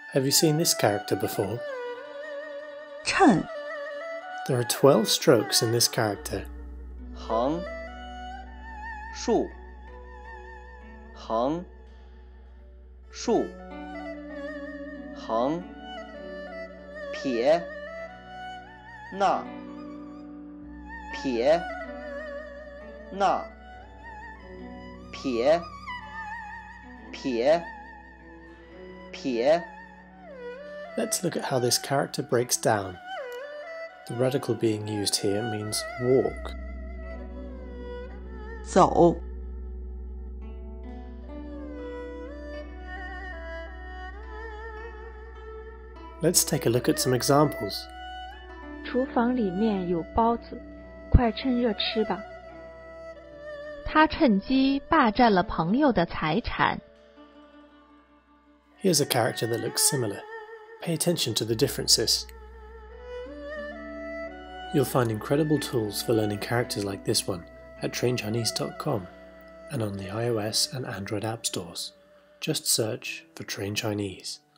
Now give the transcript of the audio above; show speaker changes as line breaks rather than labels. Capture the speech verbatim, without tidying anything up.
Have you seen this character before?
chèn,
There are twelve strokes in this character.
横竖横竖横撇捺撇捺撇撇撇
Let's look at how this character breaks down. The radical being used here means walk.
走
Let's take a look at some examples.
厨房里面有包子，快趁热吃吧。
他趁机霸占了朋友的财产。
Here's a character that looks similar. Pay attention to the differences. You'll find incredible tools for learning characters like this one at train chinese dot com and on the iOS and Android app stores. Just search for Train Chinese.